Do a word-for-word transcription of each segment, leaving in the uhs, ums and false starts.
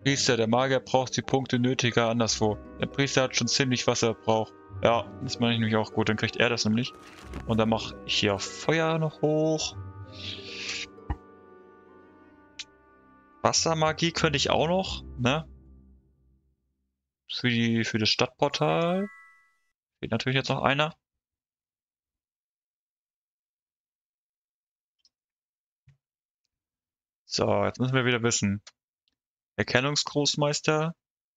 Priester, der Magier braucht die Punkte nötiger anderswo. Der Priester hat schon ziemlich, was er braucht. Ja, das meine ich nämlich auch gut. Dann kriegt er das nämlich. Und dann mache ich hier Feuer noch hoch. Wassermagie könnte ich auch noch, ne? Für die, für das Stadtportal. Fehlt natürlich jetzt noch einer. So, jetzt müssen wir wieder wissen. Erkennungsgroßmeister.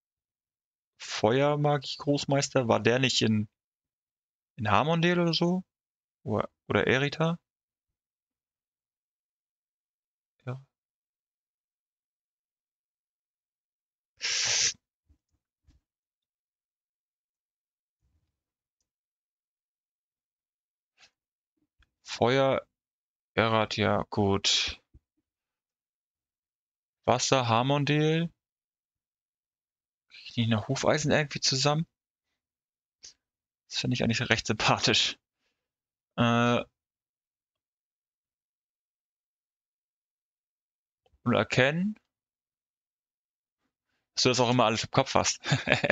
Feuermagie-Großmeister. War der nicht in, in Harmondale oder so? Oder, oder Erita? Ja. Feuer, Erat, ja, gut. Wasser, Harmondale. Krieg ich nicht noch Hufeisen irgendwie zusammen? Das finde ich eigentlich recht sympathisch. Äh, und erkennen, dass du das auch immer alles im Kopf hast.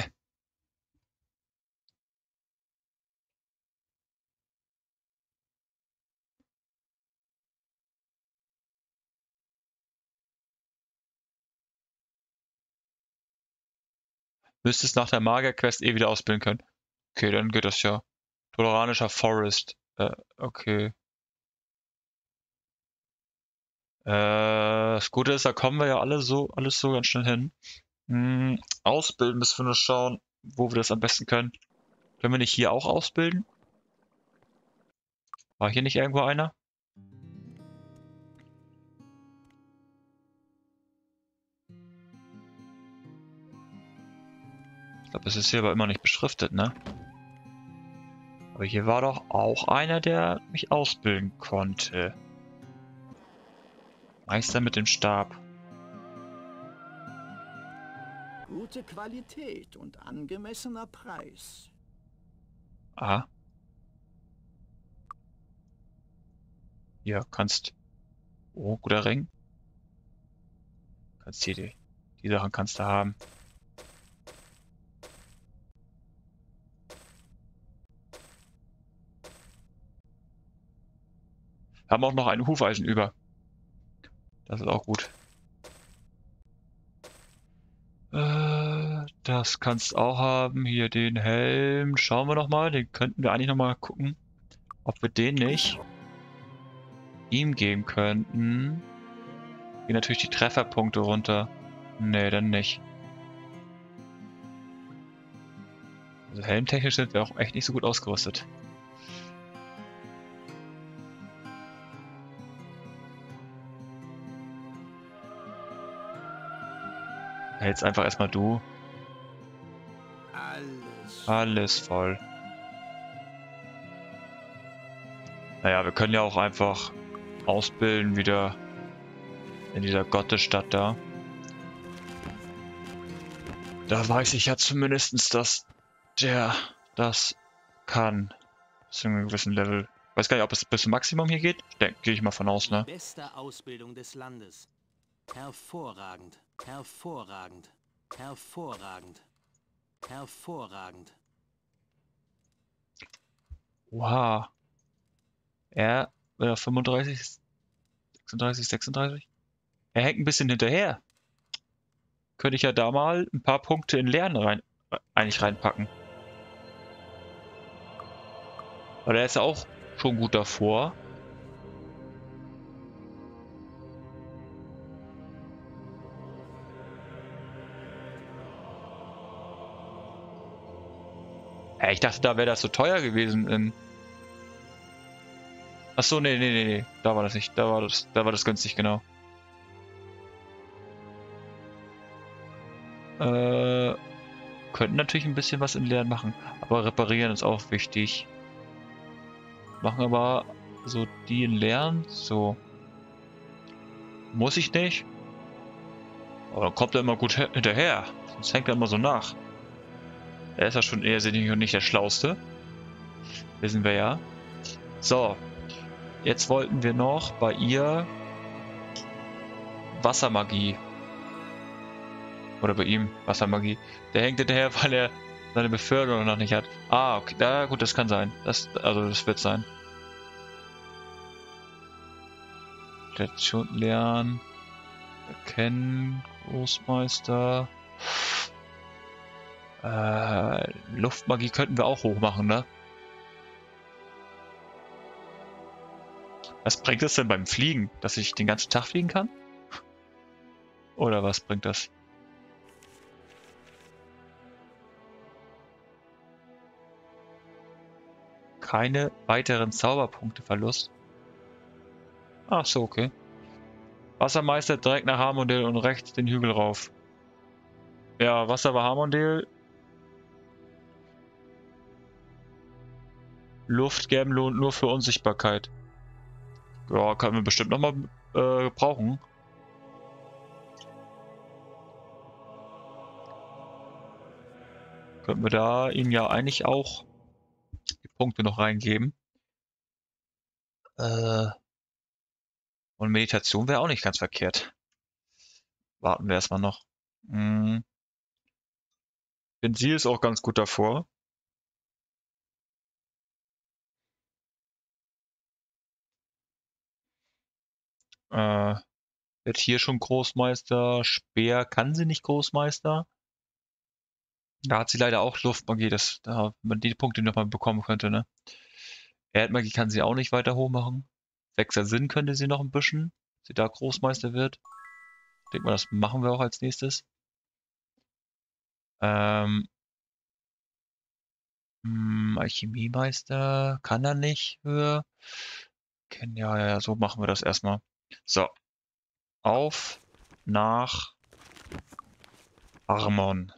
Müsstest nach der Magier-Quest eh wieder ausbilden können. Okay, dann geht das ja. Toleranischer Forest. Äh, okay. Äh, das Gute ist, da kommen wir ja alle so, alles so ganz schnell hin. Hm, ausbilden müssen wir nur schauen, wo wir das am besten können. Können wir nicht hier auch ausbilden? War hier nicht irgendwo einer? Ich glaube, es ist hier aber immer nicht beschriftet, ne? Aber hier war doch auch einer, der mich ausbilden konnte. Meister mit dem Stab. Gute Qualität und angemessener Preis. Aha. Hier, kannst... Oh, guter Ring. Kannst hier die... Die Sachen kannst du haben. Wir haben auch noch ein Hufeisen über. Das ist auch gut. Äh, das kannst du auch haben. Hier den Helm. Schauen wir noch mal. Den könnten wir eigentlich noch mal gucken, ob wir den nicht ihm geben könnten. Gehen natürlich die Trefferpunkte runter. Nee, dann nicht. Also helmtechnisch sind wir auch echt nicht so gut ausgerüstet. Hältst einfach erstmal du. Alles. Alles voll. Naja, wir können ja auch einfach ausbilden wieder in dieser Gottesstadt da. Da weiß ich ja zumindest, dass der das kann. Zu einem gewissen Level. Weiß gar nicht, ob es bis zum Maximum hier geht. Gehe ich mal von aus, ne? Beste Ausbildung des Landes. Hervorragend. Hervorragend. Hervorragend. Hervorragend. Oha. Er, äh, fünfunddreißig, sechsunddreißig, sechsunddreißig. Er hängt ein bisschen hinterher. Könnte ich ja da mal ein paar Punkte in Lernen rein, äh, eigentlich reinpacken. Weil er ist ja auch schon gut davor. Hä, ich dachte, da wäre das so teuer gewesen. In... Achso, nee, nee, nee, nee. Da war das nicht. Da war das, da war das günstig, genau. Äh, könnten natürlich ein bisschen was in Lernen machen. Aber reparieren ist auch wichtig. Machen aber so die in Lernen. So. Muss ich nicht. Aber dann kommt er immer gut hinterher. Sonst hängt er immer so nach. Er ist ja schon eher sinnig und nicht der Schlauste. Wissen wir ja. So. Jetzt wollten wir noch bei ihr Wassermagie. Oder bei ihm, Wassermagie. Der hängt hinterher, weil er seine Beförderung noch nicht hat. Ah, okay. Ja, gut, das kann sein. Das, also, das wird sein. Station lernen. Erkennen. Großmeister. Äh, Luftmagie könnten wir auch hochmachen, ne? Was bringt es denn beim Fliegen? Dass ich den ganzen Tag fliegen kann? Oder was bringt das? Keine weiteren Zauberpunkte Verlust. Ach so, okay. Wassermeister direkt nach Harmondale und rechts den Hügel rauf. Ja, Wasser war Harmondale. Luft geben lohnt nur für Unsichtbarkeit. Ja, können wir bestimmt nochmal äh, brauchen. Könnten wir da ihm ja eigentlich auch die Punkte noch reingeben. Äh, und Meditation wäre auch nicht ganz verkehrt. Warten wir erstmal noch. Hm. Bensil ist auch ganz gut davor. Äh, wird hier schon Großmeister. Speer kann sie nicht Großmeister. Da hat sie leider auch Luftmagie, dass da man die Punkte nochmal bekommen könnte, ne? Erdmagie kann sie auch nicht weiter hoch machen. Sechser Sinn könnte sie noch ein bisschen, sie da Großmeister wird. Ich denke mal, das machen wir auch als nächstes. Ähm, mh, Alchemiemeister kann er nicht höher. Ja, ja, ja, so machen wir das erstmal. So. Auf nach Armon.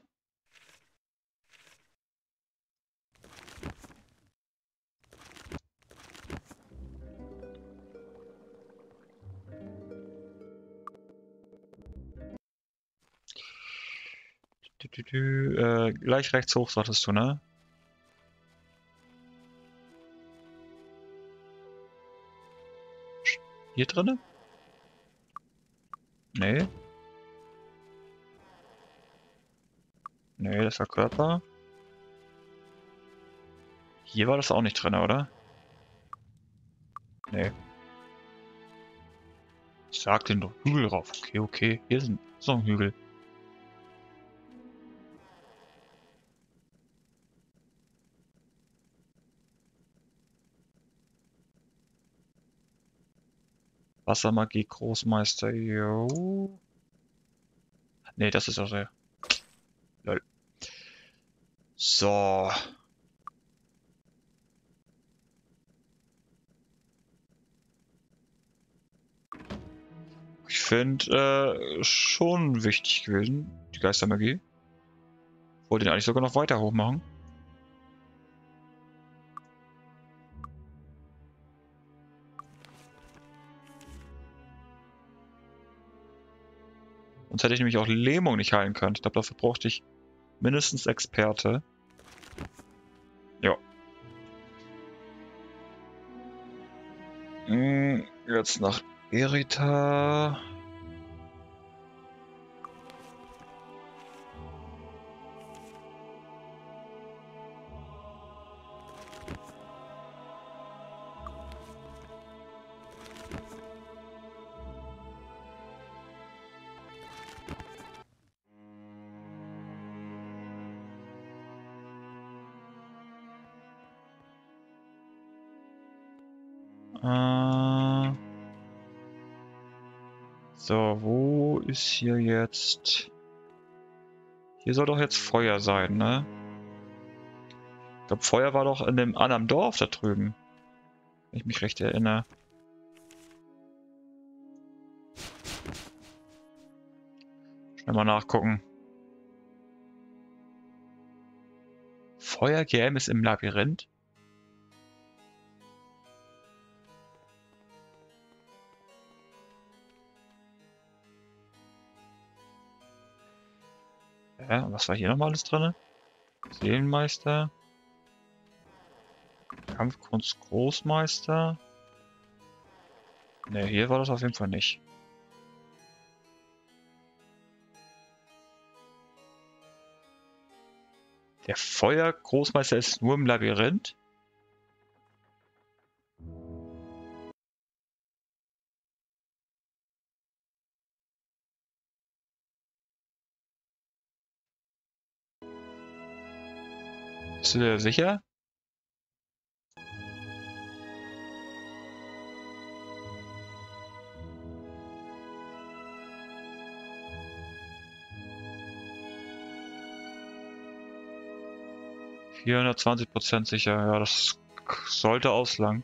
Dü, dü, dü, äh, gleich rechts hoch, sagtest du, ne? Hier drinne? Nee. Nee, das war Körper. Hier war das auch nicht drin, oder? Nee. Ich sag den doch Hügel rauf. Okay, okay. Hier ist, ein, ist noch ein Hügel. Wassermagie, Großmeister, jo. Nee, das ist auch sehr. Lol. So. Ich finde, äh, schon wichtig gewesen, die Geistermagie. Wollte den eigentlich sogar noch weiter hoch machen. Sonst hätte ich nämlich auch Lähmung nicht heilen können. Ich glaube, dafür brauchte ich mindestens Experte. Ja. Hm, jetzt nach Erita. Äh, so, wo ist hier jetzt... Hier soll doch jetzt Feuer sein, ne? Ich glaube, Feuer war doch in dem anderen Dorf da drüben. Wenn ich mich recht erinnere. Schnell mal nachgucken. Feuer gäbe es im Labyrinth? Ja, was war hier nochmal alles drin? Seelenmeister. Kampfkunst Großmeister. Ne, hier war das auf jeden Fall nicht. Der Feuergroßmeister ist nur im Labyrinth? Bist du dir sicher? vierhundertzwanzig Prozent sicher. Ja, das sollte auslangen.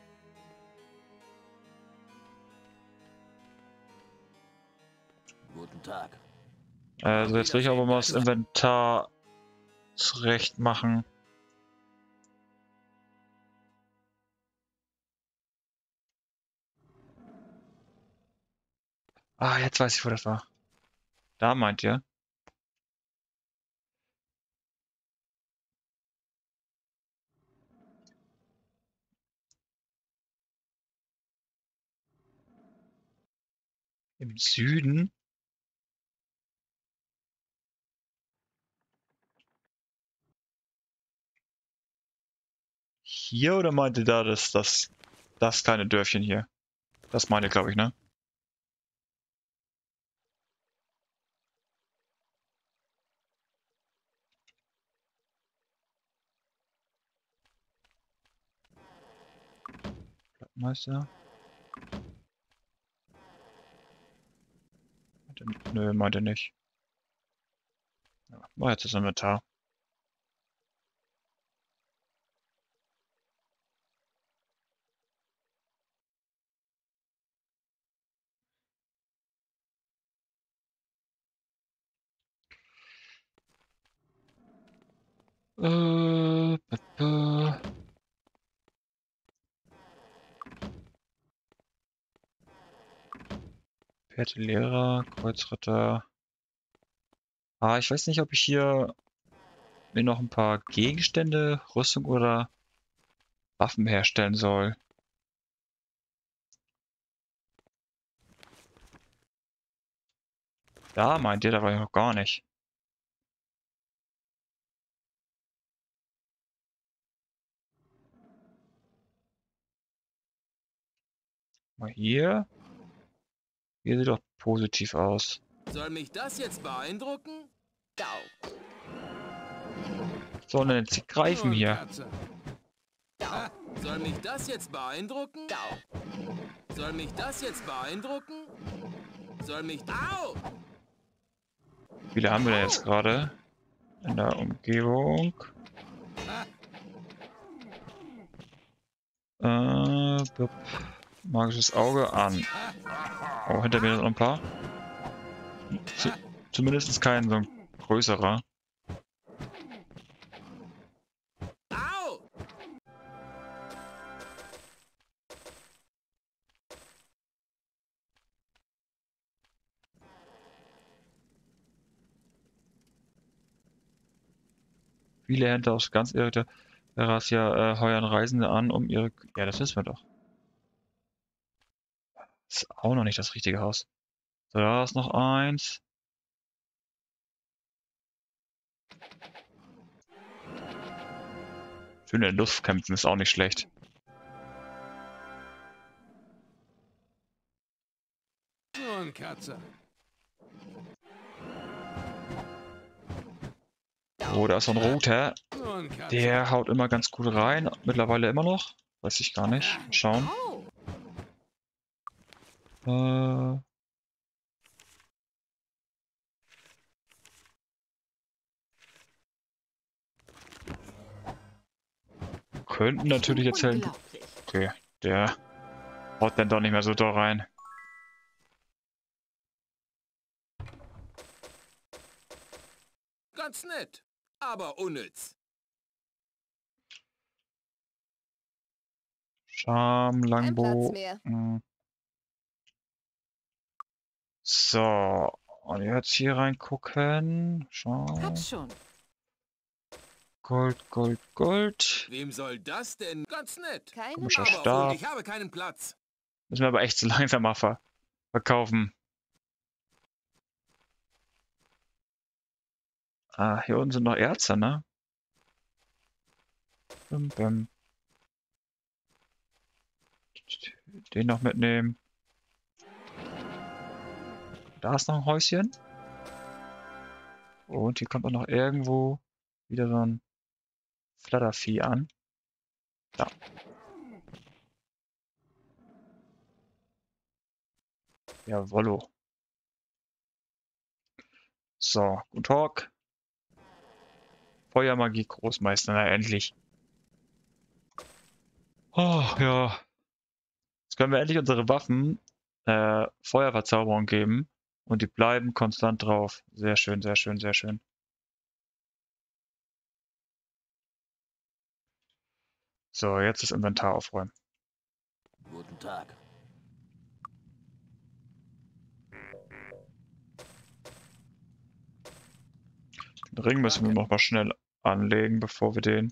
Guten Tag. Also jetzt will ich aber mal das Inventar zurecht machen. Ah, jetzt weiß ich, wo das war. Da meint ihr? Im Süden? Hier oder meinte da das, das, das kleine Dörfchen hier? Das meinte, glaube ich, ne? Meister? Nö, meinte nicht. Ja, war jetzt das Inventar. Äh, b -b Werte Lehrer, Kreuzritter. Ah, ich weiß nicht, ob ich hier mir noch ein paar Gegenstände, Rüstung oder Waffen herstellen soll. Da meint ihr, da war ich noch gar nicht. Mal hier. Hier sieht doch positiv aus. Soll mich das jetzt beeindrucken? Gau. So, denn jetzt die Greifen hier. Katze. Ah, soll mich das jetzt beeindrucken? Gau. Soll mich das jetzt beeindrucken? Soll mich... Au! Wie viele haben wir denn jetzt gerade in der Umgebung? Äh, blub. Magisches Auge an. Oh, hinter mir sind noch ein paar. Z zumindest kein so ein größerer. Au! Viele Händler aus ganz Erasia äh, heuern Reisende an, um ihre... Ja, das wissen wir doch. Das ist auch noch nicht das richtige Haus. So, da ist noch eins. Schöne Luftkämpfen ist auch nicht schlecht. Nun, Katze. Oh, da ist so ein roter. Nun, Katze. Der haut immer ganz gut rein. Mittlerweile immer noch. Weiß ich gar nicht. Schauen. Äh... Könnten natürlich erzählen. Okay, der haut dann doch nicht mehr so da rein. Ganz nett, aber unnütz. Charme, Kein Langbow. Platz mehr. Hm. So, und jetzt hier reingucken. Schau. Hab schon. Gold, Gold, Gold. Wem soll das denn? Ganz nett. Keine Komischer Macht. Aber Stab. und ich habe keinen Platz. Müssen wir aber echt so langsam mal ver verkaufen. Ah, hier unten sind noch Erze, ne? Bim, bim. Den noch mitnehmen. Da ist noch ein Häuschen. Und hier kommt auch noch irgendwo wieder so ein Flattervieh an. Da. Jawollo. So, guten Tag. Feuermagie Großmeister, na endlich. Oh, ja. Jetzt können wir endlich unsere Waffen äh, Feuerverzauberung geben. Und die bleiben konstant drauf. Sehr schön, sehr schön, sehr schön. So, jetzt das Inventar aufräumen. Guten Tag. Den Ring müssen wir noch mal schnell anlegen, bevor wir den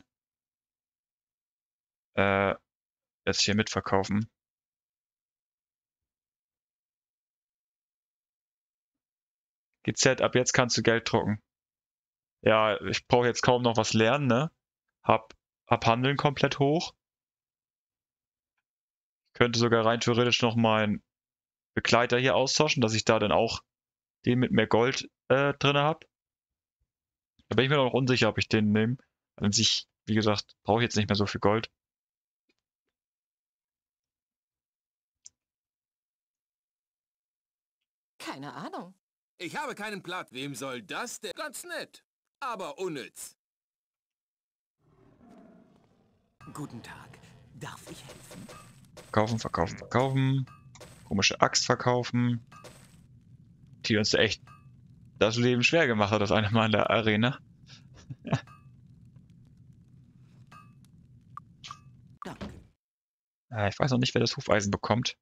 äh, jetzt hier mitverkaufen. G Z, ab jetzt kannst du Geld drucken. Ja, ich brauche jetzt kaum noch was lernen, ne? Hab, hab Handeln komplett hoch. Könnte sogar rein theoretisch noch meinen Begleiter hier austauschen, dass ich da dann auch den mit mehr Gold äh, drin habe. Da bin ich mir noch unsicher, ob ich den nehme. An sich, wie gesagt, brauche ich jetzt nicht mehr so viel Gold. Keine Ahnung. Ich habe keinen Blatt. Wem soll das denn? Ganz nett, aber unnütz. Guten Tag. Darf ich helfen? Verkaufen, verkaufen, verkaufen. Komische Axt verkaufen. Die uns echt das Leben schwer gemacht hat, das eine Mal in der Arena. Danke. Äh, ich weiß noch nicht, wer das Hufeisen bekommt.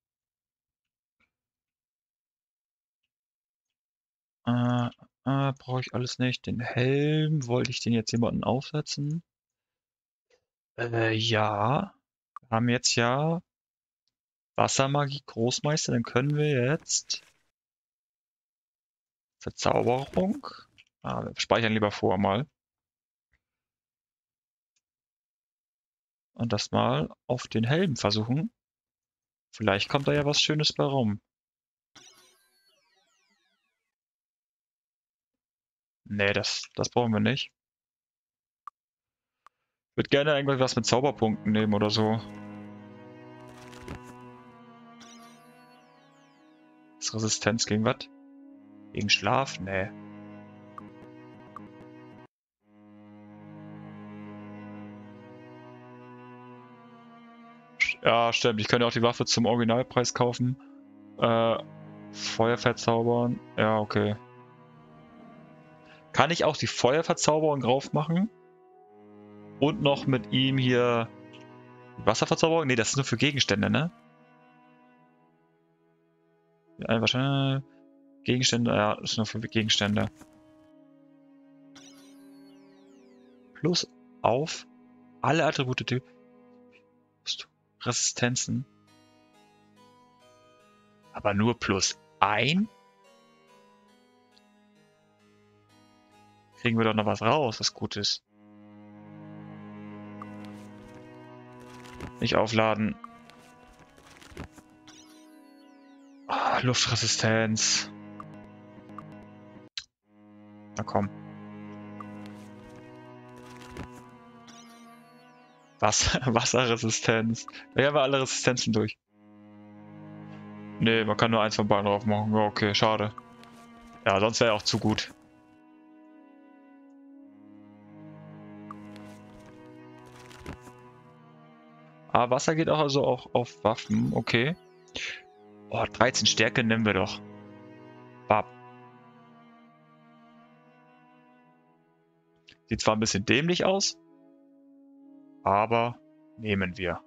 Äh, äh, brauche ich alles nicht. Den Helm, wollte ich den jetzt jemanden aufsetzen? Äh, ja. Wir haben jetzt ja Wassermagie Großmeister, dann können wir jetzt Verzauberung. Ah, wir speichern lieber vorher mal. Und das mal auf den Helm versuchen. Vielleicht kommt da ja was Schönes bei rum. Nee, das, das brauchen wir nicht. Ich würde gerne irgendwas mit Zauberpunkten nehmen oder so. Ist Resistenz gegen was? Gegen Schlaf? Nee. Ja, stimmt. Ich könnte auch die Waffe zum Originalpreis kaufen. Äh, Feuer verzaubern. Ja, okay. Kann ich auch die Feuerverzauberung drauf machen? Und noch mit ihm hier Wasserverzauberung? Nee, das ist nur für Gegenstände, ne? Ja, wahrscheinlich Gegenstände, ja, das ist nur für Gegenstände. Plus auf alle Attribute, die Resistenzen. Aber nur plus ein? Kriegen wir doch noch was raus, was gut ist. Nicht aufladen. Ah, Luftresistenz. Na komm. Was? Wasserresistenz. Da haben wir alle Resistenzen durch. Nee, man kann nur eins von beiden drauf machen. Ja, okay, schade. Ja, sonst wäre auch zu gut. Ah, Wasser geht auch also auch auf Waffen. Okay. Oh, dreizehn Stärke nehmen wir doch. Bab. Sieht zwar ein bisschen dämlich aus, aber nehmen wir.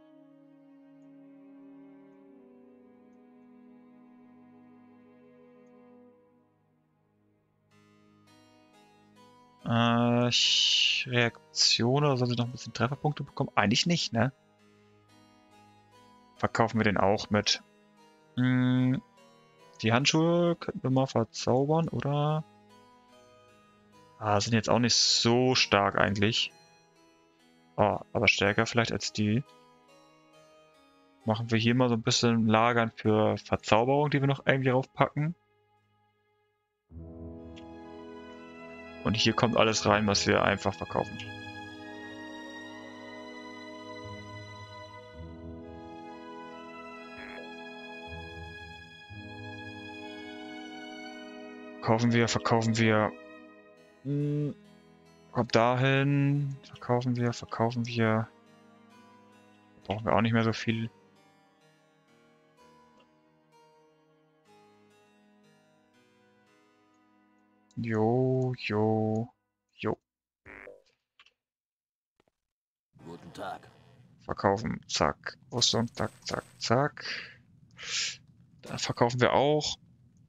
Äh, Reaktion oder soll sie noch ein bisschen Trefferpunkte bekommen? Eigentlich nicht, ne? Verkaufen wir den auch mit. Hm, die Handschuhe könnten wir mal verzaubern, oder? Ah, sind jetzt auch nicht so stark eigentlich. Oh, aber stärker vielleicht als die. Machen wir hier mal so ein bisschen Lagern für Verzauberung, die wir noch irgendwie raufpacken. Und hier kommt alles rein, was wir einfach verkaufen. Verkaufen wir, verkaufen wir. Hm, kommt dahin. Verkaufen wir, verkaufen wir. Brauchen wir auch nicht mehr so viel. Jo, jo, jo. Guten Tag. Verkaufen, zack. Rüstung, zack, zack, zack. Dann verkaufen wir auch.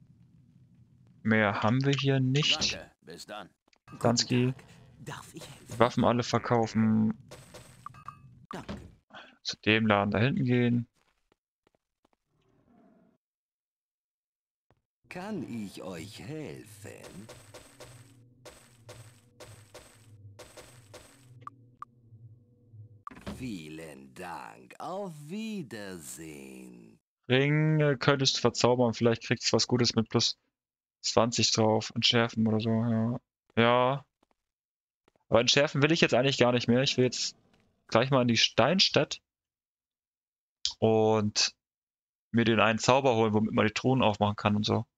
Mehr haben wir hier nicht. Danke, bis dann. Dansky. Darf ich helfen? Die Waffen alle verkaufen. Danke. Zu dem Laden da hinten gehen. Kann ich euch helfen? Vielen Dank. Auf Wiedersehen. Ring äh, könntest du verzaubern. Vielleicht kriegst du was Gutes mit plus zwanzig drauf. Entschärfen oder so, ja. Ja. Aber entschärfen will ich jetzt eigentlich gar nicht mehr. Ich will jetzt gleich mal in die Steinstadt und mir den einen Zauber holen, womit man die Truhen aufmachen kann und so.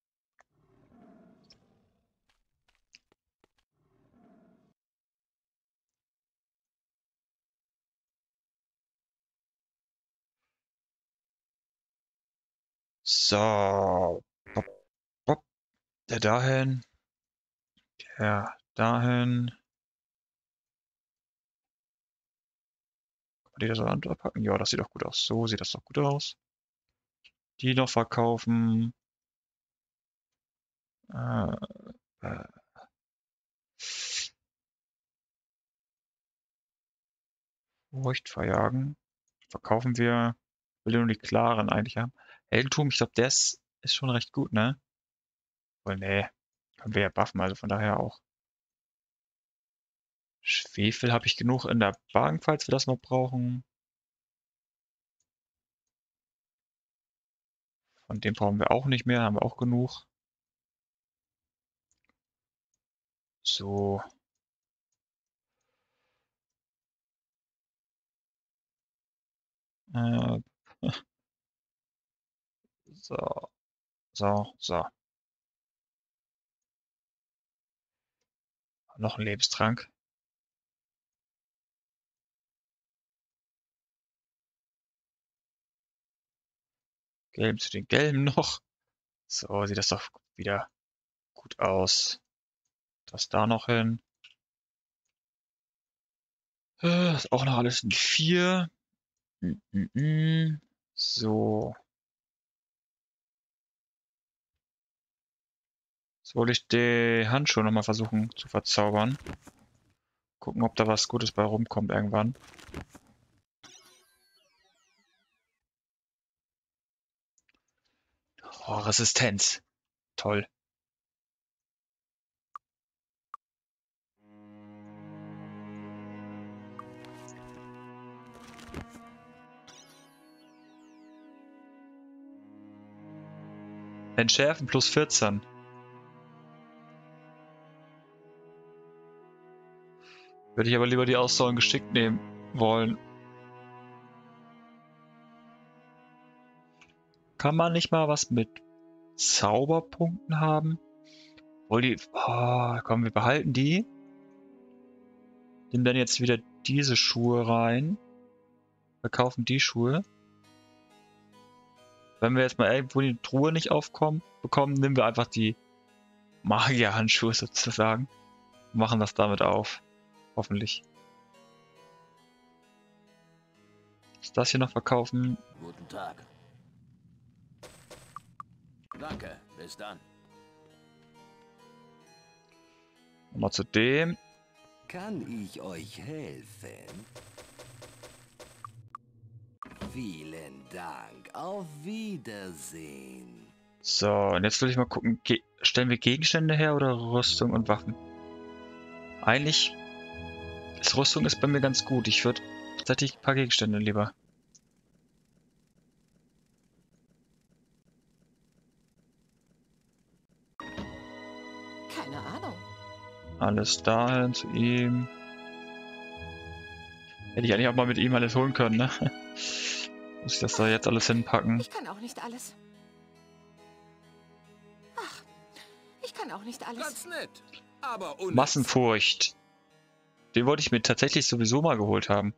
So. Bop, bop. Der dahin. Der dahin. Kann man die da so anpacken? Ja, das sieht doch gut aus. So sieht das doch gut aus. Die noch verkaufen. Äh, äh. Furcht verjagen. Verkaufen wir. Will nur die klaren eigentlich haben. Heldentum, ich glaube, der ist, ist schon recht gut, ne? Wohl, nee. Können wir ja buffen, also von daher auch. Schwefel habe ich genug in der Bank, falls wir das noch brauchen. Von dem brauchen wir auch nicht mehr, haben wir auch genug. So. Äh. So. So, so. Noch ein Lebenstrank. Gelb zu den Gelben noch. So, sieht das doch wieder gut aus. Das da noch hin. Äh, ist auch noch alles ein vier. Mm, mm, mm. So. Jetzt wollte ich die Handschuhe nochmal versuchen zu verzaubern. Gucken, ob da was Gutes bei rumkommt irgendwann. Oh, Resistenz. Toll. Entschärfen plus vierzehn. Würde ich aber lieber die Ausdauer geschickt nehmen wollen. Kann man nicht mal was mit Zauberpunkten haben? Wohl die. Oh, komm, wir behalten die. Nehmen dann jetzt wieder diese Schuhe rein. Verkaufen die Schuhe. Wenn wir jetzt mal irgendwo die Truhe nicht aufkommen, bekommen, nehmen wir einfach die Magierhandschuhe sozusagen. Machen das damit auf. Hoffentlich. Ist das hier noch verkaufen? Guten Tag. Danke, bis dann. Nochmal zu dem. Kann ich euch helfen? Vielen Dank. Auf Wiedersehen. So, und jetzt will ich mal gucken, ge stellen wir Gegenstände her oder Rüstung und Waffen? Eigentlich Das Rüstung ist bei mir ganz gut. Ich würde tatsächlich ein paar Gegenstände lieber. Keine Ahnung. Alles dahin zu ihm. Hätte ich eigentlich auch mal mit ihm alles holen können, ne? Muss ich das da jetzt alles hinpacken? Ich kann auch nicht alles. Ach, ich kann auch nicht alles. Ganz nett, aber unnütz. Massenfurcht. Den wollte ich mir tatsächlich sowieso mal geholt haben.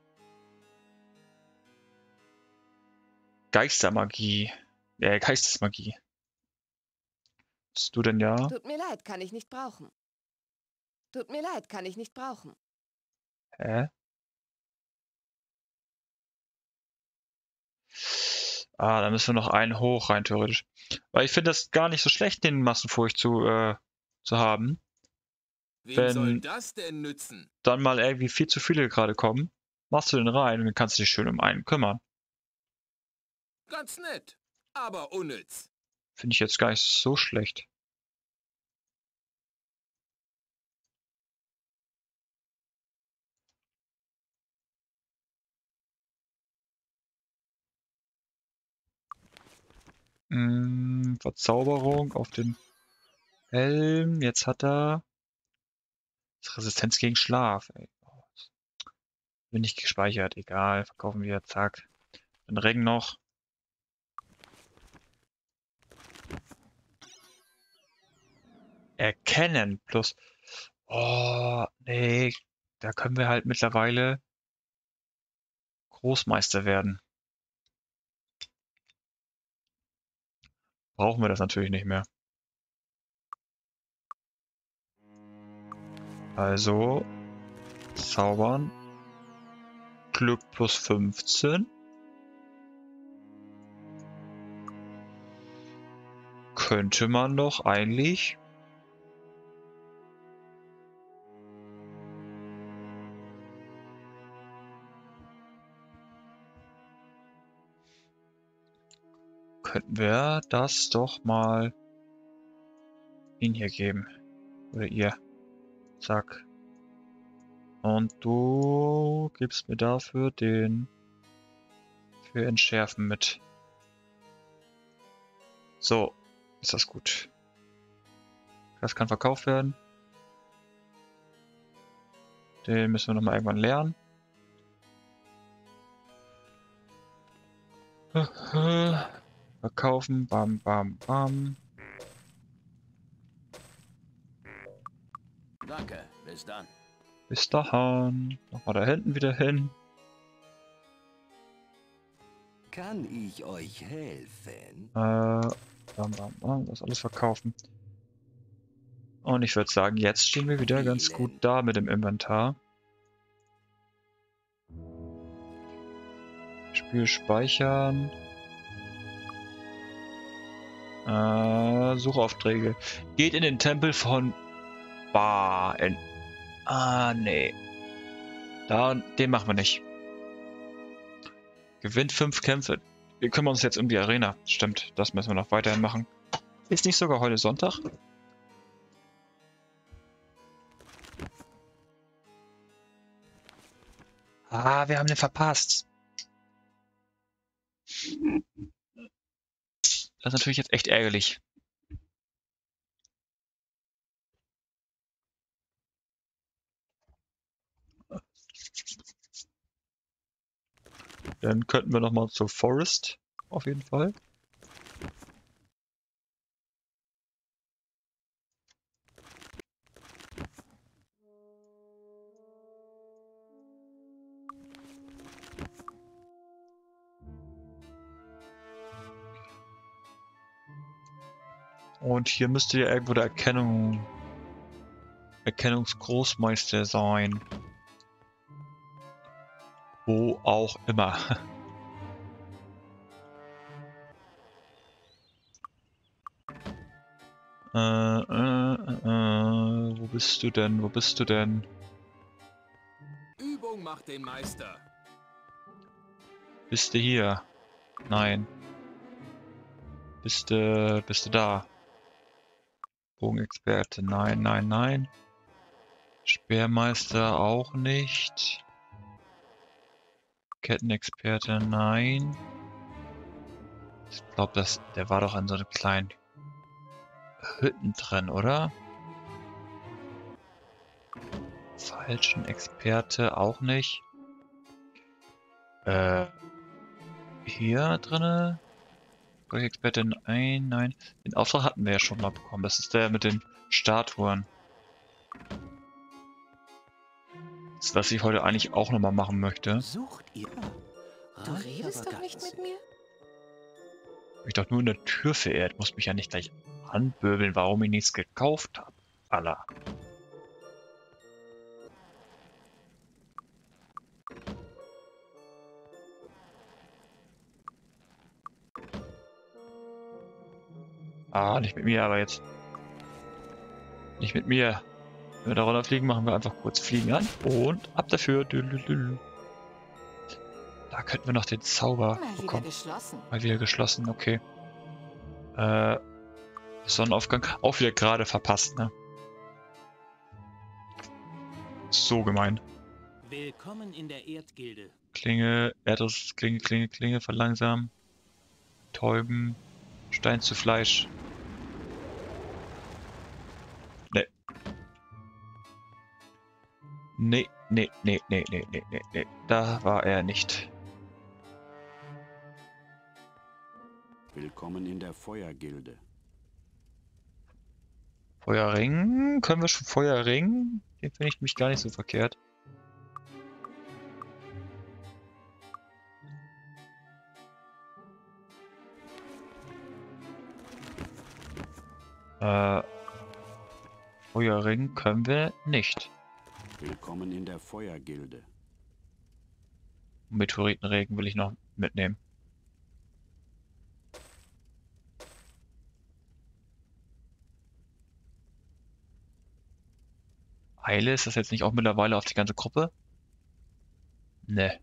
Geistermagie. Äh, Geistesmagie. Bist du denn ja? Tut mir leid, kann ich nicht brauchen. Tut mir leid, kann ich nicht brauchen. Hä? Ah, da müssen wir noch einen hoch rein, theoretisch. Weil ich finde das gar nicht so schlecht, den Massenfurcht zu, äh, zu haben. Wem Wenn soll das denn nützen? dann mal irgendwie viel zu viele gerade kommen, machst du den rein und dann kannst du dich schön um einen kümmern. Ganz nett, aber unnütz. Finde ich jetzt gar nicht so schlecht. Hm, Verzauberung auf den Helm. Jetzt hat er Resistenz gegen Schlaf. Ey. Bin nicht gespeichert. Egal. Verkaufen wir. Zack. Dann Regen noch. Erkennen plus. Oh, nee. Da können wir halt mittlerweile Großmeister werden. Brauchen wir das natürlich nicht mehr. Also zaubern. Glück plus fünfzehn. Könnte man doch eigentlich. Könnten wir das doch mal ihn hier geben. Oder ihr. Zack. Und du gibst mir dafür den für Entschärfen mit. So, ist das gut. Das kann verkauft werden. Den müssen wir nochmal irgendwann lernen. Verkaufen, bam, bam, bam. Danke, bis dann. Bis dahin. Nochmal da hinten wieder hin. Kann ich euch helfen? Äh, bam, bam, bam. Das alles verkaufen. Und ich würde sagen, jetzt stehen wir wieder ganz gut da mit dem Inventar. Spiel speichern. Äh, Suchaufträge. Geht in den Tempel von Ba. In ah, nee. Da, den machen wir nicht. Gewinnt fünf Kämpfe. Wir kümmern uns jetzt um die Arena. Stimmt, das müssen wir noch weiterhin machen. Ist nicht sogar heute Sonntag? Ah, wir haben den verpasst. Das ist natürlich jetzt echt ärgerlich. Dann könnten wir nochmal zur Forest. Auf jeden Fall. Und hier müsste ja irgendwo der Erkennung, Erkennungsgroßmeister sein. Wo auch immer. äh, äh, äh, wo bist du denn? Wo bist du denn? Übung macht den Meister. Bist du hier? Nein. Bist du, bist du da? Bogenexperte. Nein, nein, nein. Speermeister auch nicht. Kettenexperte, nein. Ich glaube, das, der war doch an so einem kleinen Hütten drin, oder? Falschen Experte auch nicht. Äh, hier drinne? Experte, nein, nein. Den Auftrag hatten wir ja schon mal bekommen. Das ist der mit den Statuen. Das, was ich heute eigentlich auch nochmal machen möchte. Sucht ihr? Du redest doch nicht mit mir? Hab ich doch nur in der Tür verehrt. Muss mich ja nicht gleich anböbeln, warum ich nichts gekauft habe. Allah. Ah, nicht mit mir, aber jetzt. Nicht mit mir. Wenn wir da runterfliegen, machen wir einfach kurz Fliegen an und ab dafür. Da könnten wir noch den Zauber Mal wieder bekommen. geschlossen. Mal wieder geschlossen, okay. Äh, Sonnenaufgang auch wieder gerade verpasst, ne? So gemein. Willkommen in der Erdgilde. Klinge, Erdriss, Klinge, Klinge, Klinge, verlangsamen. Täuben, Stein zu Fleisch. Ne. Nee, nee, nee, nee, nee, nee, nee, nee. Da war er nicht. Willkommen in der Feuergilde. Feuerring? Können wir schon Feuerring? Den finde ich mich gar nicht so verkehrt. Äh, Feuerring können wir nicht. Willkommen in der Feuergilde. Meteoritenregen will ich noch mitnehmen. Heile, ist das jetzt nicht auch mittlerweile auf die ganze Gruppe? Ne.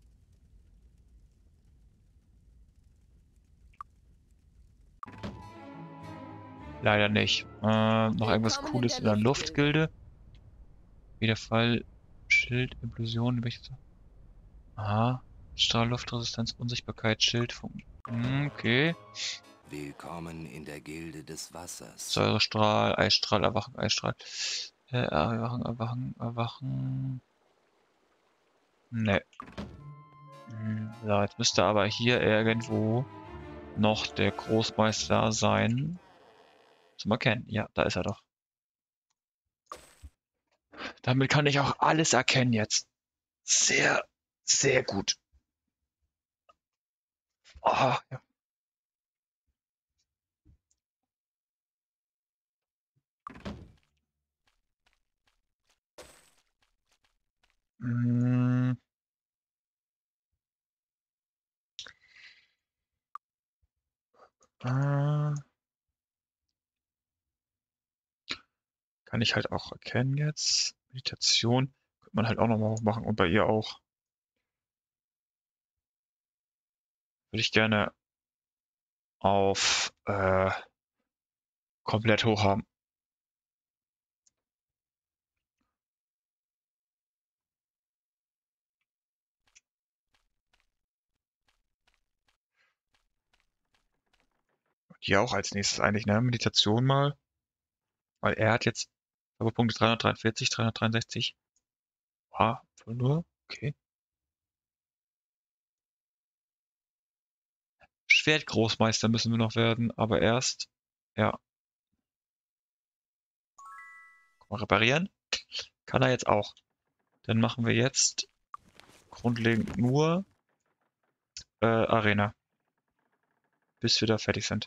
Leider nicht. Äh, noch irgendwas Willkommen in Cooles der in der Luftgilde. Luftgilde. Wiederfall, Schild, Implosion, welches? Aha. Strahl, Luftresistenz, Unsichtbarkeit, Schild, Funken. Hm, okay. Willkommen in der Gilde des Wassers. Säurestrahl, Eisstrahl, Erwachen, Eisstrahl. Äh, Erwachen, Erwachen, Erwachen. Ne. Hm, so, jetzt müsste aber hier irgendwo noch der Großmeister sein. Zum Erkennen. Ja, da ist er doch. Damit kann ich auch alles erkennen jetzt. Sehr, sehr gut. Oh, ja. Hm. Ah. Kann ich halt auch erkennen jetzt. Meditation könnte man halt auch nochmal machen und bei ihr auch. Würde ich gerne auf äh, komplett hoch haben. Hier auch als nächstes eigentlich, ne? Meditation mal. Weil er hat jetzt Zauberpunkte dreihundertdreiundvierzig, dreihundertdreiundsechzig. Ah, voll nur. Okay. Schwertgroßmeister müssen wir noch werden, aber erst, ja. Guck mal, reparieren. Kann er jetzt auch. Dann machen wir jetzt grundlegend nur äh, Arena. Bis wir da fertig sind.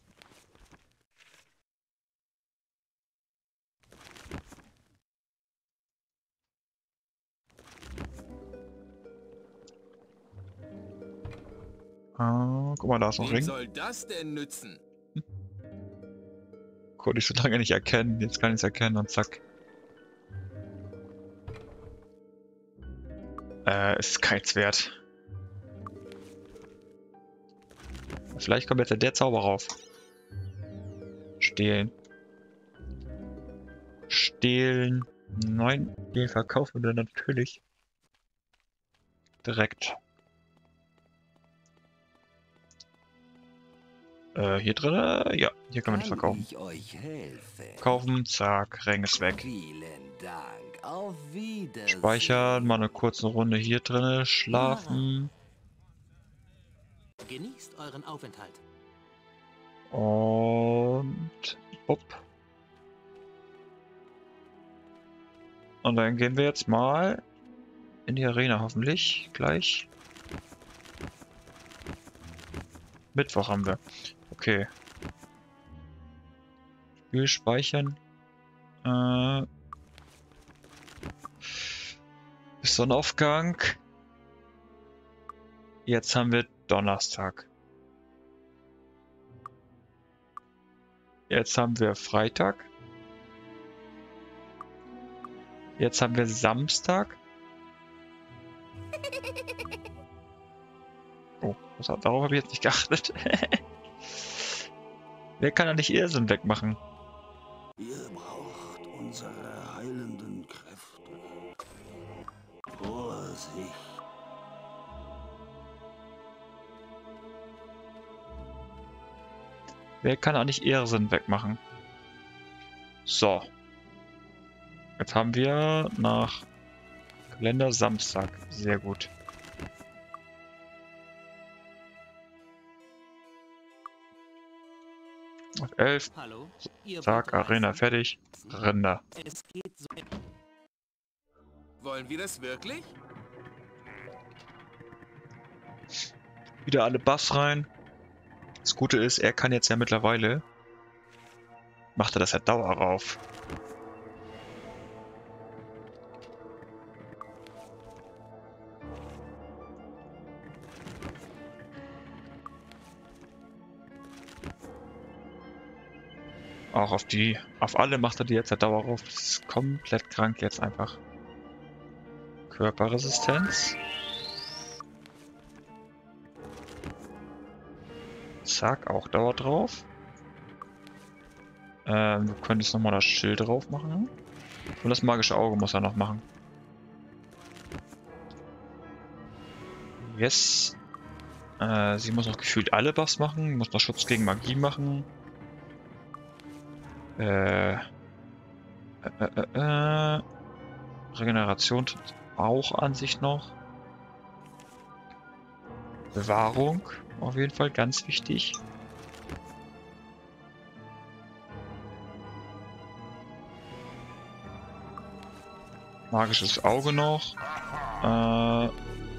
Ah, guck mal, da ist noch ein Wem Ring. soll das denn nützen? Konnte ich so lange nicht erkennen. Jetzt kann ich es erkennen und zack. Äh, ist keins wert. Vielleicht kommt jetzt der Zauber rauf. Stehlen. Stehlen. Nein, den verkaufen wir natürlich direkt. Äh, hier drin? Ja, hier können wir das verkaufen. Ich euch helfen? Kaufen, zack, Ring ist weg. Vielen Dank. Auf Wiedersehen. Speichern, mal eine kurze Runde hier drin, schlafen. Genießt euren Aufenthalt. Und... Upp. Und dann gehen wir jetzt mal in die Arena, hoffentlich, gleich. Mittwoch haben wir. Okay. Spiel speichern. Äh... Bis Sonnenaufgang. Jetzt haben wir Donnerstag. Jetzt haben wir Freitag. Jetzt haben wir Samstag. Oh, das, darauf habe ich jetzt nicht geachtet. Wer kann da nicht Irrsinn wegmachen? Ihr braucht unsere heilenden Kräfte. Vorsicht. Wer kann da nicht Irrsinn wegmachen? So. Jetzt haben wir nach Kalender Samstag. Sehr gut. Auf elf. Hallo? Ihr Zack, wollt Arena reisen? fertig. Rinder. Es geht so. Wollen wir das wirklich? Wieder alle Buffs rein. Das Gute ist, er kann jetzt ja mittlerweile... Macht er das ja Dauer rauf. Auch auf die... Auf alle macht er die jetzt ja Dauer rauf. Das ist komplett krank jetzt einfach. Körperresistenz. Zack, auch Dauer drauf. Ähm, du könntest nochmal das Schild drauf machen. Und das magische Auge muss er noch machen. Yes. Äh, sie muss noch gefühlt alle Buffs machen. Muss noch Schutz gegen Magie machen. Äh. Äh, äh, äh. Regeneration tut auch an sich noch. Bewahrung. Auf jeden Fall ganz wichtig. Magisches Auge noch. Äh,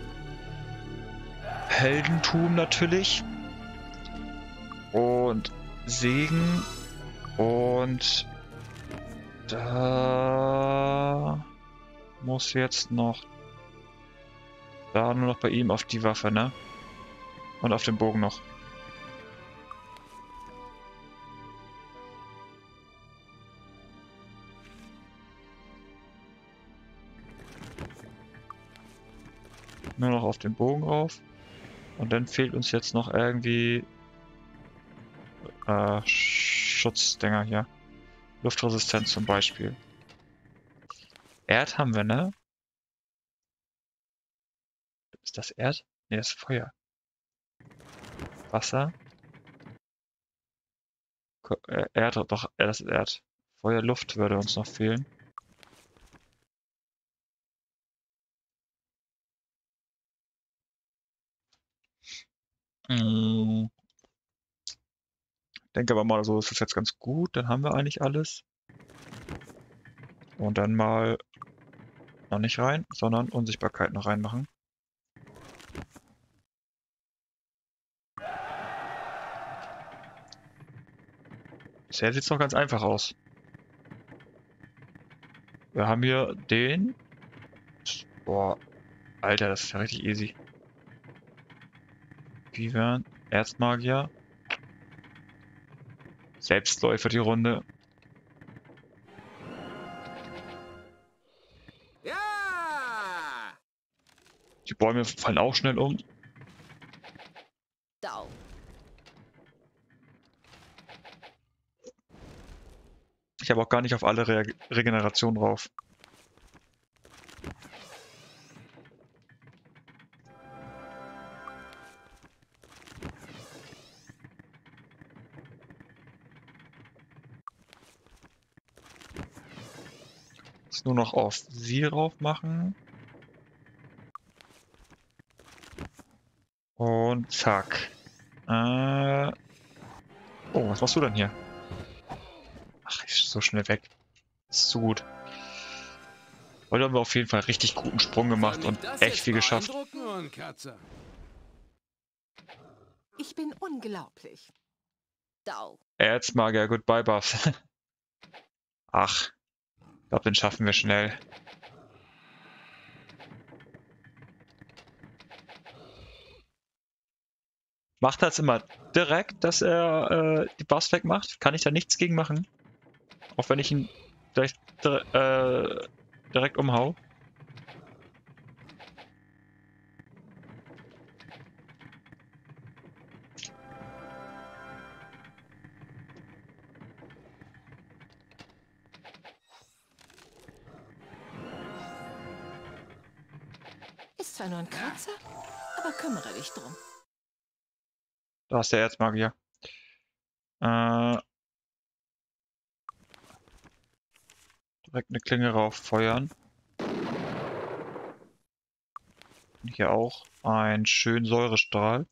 Heldentum natürlich. Und Segen. Und da muss jetzt noch da nur noch bei ihm auf die Waffe, ne? Und auf dem Bogen noch. Nur noch auf den Bogen rauf. Und dann fehlt uns jetzt noch irgendwie äh, Schutzdinger hier. Luftresistenz zum Beispiel. Erd haben wir, ne? Ist das Erd? Ne, das ist Feuer. Wasser. Ko äh, Erd, doch, äh, das ist Erd. Feuer, Luft würde uns noch fehlen. Hm. Denke aber mal, so ist es jetzt ganz gut. Dann haben wir eigentlich alles. Und dann mal noch nicht rein, sondern Unsichtbarkeit noch reinmachen. Bisher sieht es noch ganz einfach aus. Wir haben hier den... Boah, Alter, das ist ja richtig easy. Vivian, Erzmagier. Selbstläufer die Runde. Ja! Die Bäume fallen auch schnell um. Dau. Ich habe auch gar nicht auf alle Re Regeneration drauf. das nur noch auf sie rauf machen. Und zack. Äh... Oh, was machst du denn hier? Ach, ist so schnell weg. Ist so gut. Heute haben wir auf jeden Fall richtig guten Sprung gemacht und echt viel geschafft. Ich bin unglaublich. Dau. Erzmagier, goodbye, Buff. Ach, ich glaube, den schaffen wir schnell. Macht er jetzt immer direkt, dass er äh, die Buffs wegmacht? Kann ich da nichts gegen machen? Auch wenn ich ihn vielleicht äh, direkt umhau? Ist zwar nur ein Kratzer, aber kümmere dich drum. Da ist der Erzmagier. Äh, direkt eine Klinge rauffeuern. Und hier auch ein schön Säurestrahl.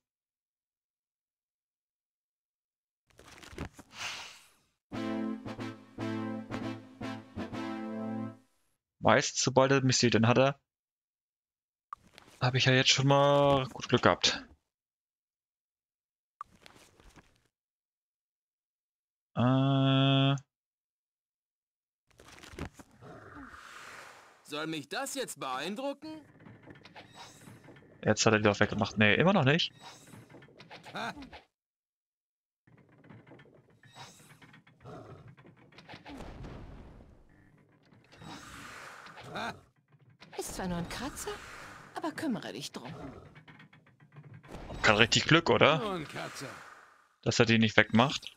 Meist, sobald er mich sieht, dann hat er... Habe ich ja jetzt schon mal gut Glück gehabt. Äh... Soll mich das jetzt beeindrucken? Jetzt hat er die doch weggemacht. Nee, immer noch nicht. Ist zwar nur ein Kratzer, aber kümmere dich drum. Kann richtig Glück, oder? Dass er die nicht wegmacht.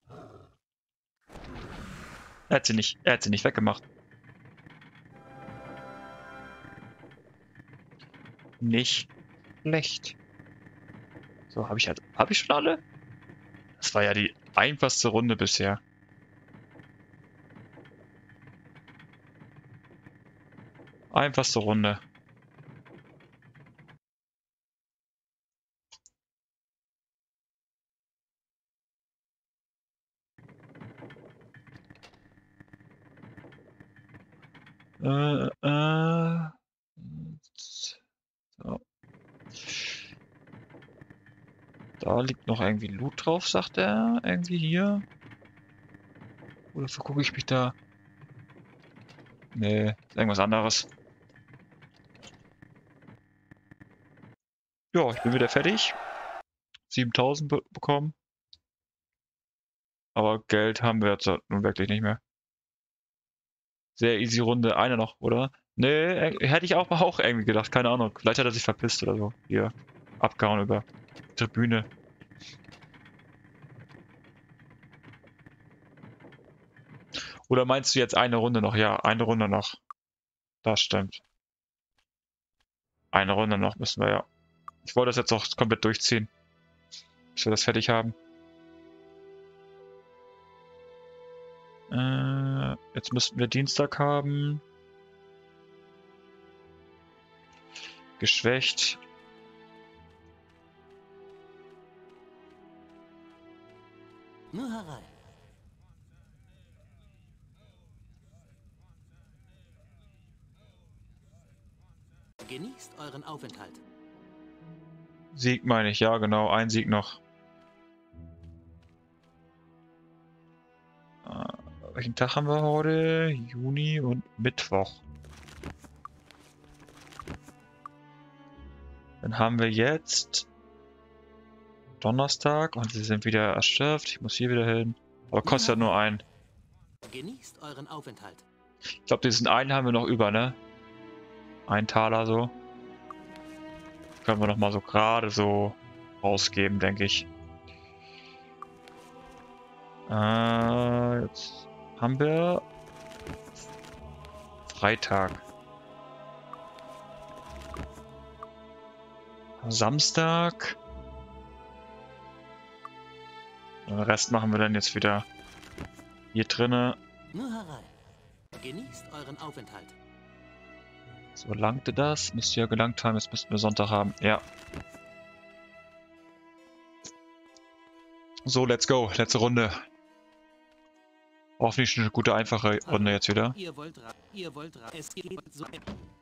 Er hat sie nicht, er hat sie nicht weggemacht. Nicht schlecht. So, habe ich halt. Habe ich schon alle? Das war ja die einfachste Runde bisher. Einfachste Runde. Äh, äh. So. Da liegt noch irgendwie Loot drauf, sagt er. Irgendwie hier. Oder vergucke ich mich da? Nee, ist irgendwas anderes. Ja, ich bin wieder fertig. siebentausend be bekommen. Aber Geld haben wir jetzt nun wirklich nicht mehr. Sehr easy Runde. Eine noch, oder? Nee, hätte ich auch, auch irgendwie gedacht. Keine Ahnung. Vielleicht hat er sich verpisst oder so. Hier. Abgehauen über die Tribüne. Oder meinst du jetzt eine Runde noch? Ja, eine Runde noch. Das stimmt. Eine Runde noch müssen wir ja. Ich wollte das jetzt auch komplett durchziehen. Bis wir das fertig haben. Äh, jetzt müssten wir Dienstag haben. Geschwächt. Nur herein. Genießt euren Aufenthalt. Sieg meine ich, ja genau, ein Sieg noch. Äh, welchen Tag haben wir heute? Juni und Mittwoch. Dann haben wir jetzt Donnerstag und sie sind wieder erschöpft. Ich muss hier wieder hin. Aber kostet ja nur ein. Genießt euren Aufenthalt. Ich glaube, diesen einen haben wir noch über, ne? Ein Taler so. Können wir noch mal so gerade so rausgeben, denke ich. Äh, jetzt haben wir Freitag. Samstag. Den Rest machen wir dann jetzt wieder hier drinne. Nur herein. Genießt euren Aufenthalt. So, langte das? Müsste ja gelangt haben. Jetzt müssten wir Sonntag haben. Ja. So, let's go. Letzte Runde. Hoffentlich eine gute, einfache Runde jetzt wieder. Ihr wollt, ihr wollt, es geht so.